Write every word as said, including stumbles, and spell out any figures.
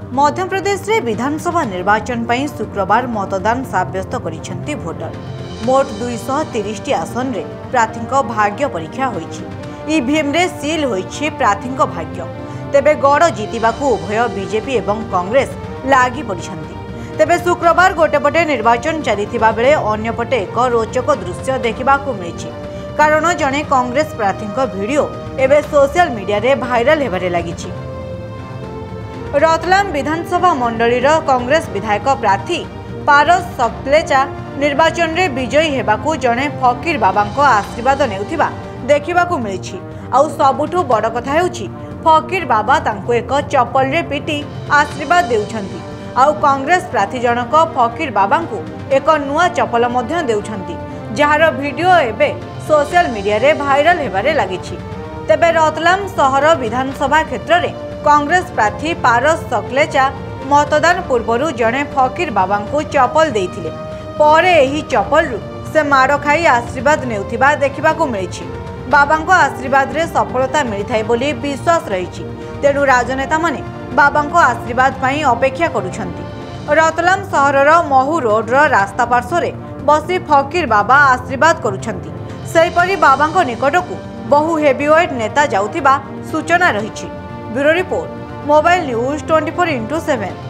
मध्यप्रदेश रे विधानसभा निर्वाचन पर शुक्रवार मतदान साब्यस्त करिसेंती भोटर। मोट दुई सौ तीस टी आसन रे प्रार्थी भाग्य परीक्षा होईछि। ईवीएम रे सील होईछि प्रार्थी भाग्य। तेबे गड़ जीतिबाकू उभय बीजेपी एवं कांग्रेस लागी पड़िछंती। तेबे शुक्रवार गोटेपटे निर्वाचन चलीथिबा बेले अन्यपटे एक रोचक दृश्य देखिबाकू मिलिछि। कारण जणे कांग्रेस प्रार्थी वीडियो एबे सोशल मीडिया रे भाइराल हेबारे लागिछि। रतलाम विधानसभा मंडलीर कांग्रेस विधायक प्रार्थी पारस सकलेचा निर्वाचन रे विजयी हेबाकू जणे फकीर बाबांको आशीर्वाद नेउथिबा देखिबाकू मिलिछि। आउ सबुठु बड़ कथा हेउछि फकीर बाबा तांको एक चप्पल रे पिटी आशीर्वाद देउछंती। आउ कांग्रेस प्रार्थी जनक फकीर बाबांको एक नुआ चप्पल मध्य देउछंती, जहार वीडियो एबे सोशल मीडिया रे भाइराल हेबारे लागिछि। तेबे रतलाम शहर विधानसभा क्षेत्र रे कांग्रेस प्रार्थी पारस सकलेचा मतदान पूर्व जड़े फकीर बाबा को चप्पल देइथिले। परे एही चप्पल रु से माड़ खाई आशीर्वाद नेउथिबा देखिबाकू मिलिछि। बाबा को आशीर्वाद रे सफलता मिलिथाय बोली विश्वास रहिछि। तेणु राजनेता माने बाबा को आशीर्वाद पई अपेक्षा करूछंती। रतलाम सहरर महू रोड रो रास्ता पार्श्व रे बसी फकीर बाबा आशीर्वाद करूछंती। सेहिपरि बाबा को निकटकू बहु हेवीवेट नेता जाउथिबा सूचना रहिछि। Bureau report, mobile news twenty four into seven.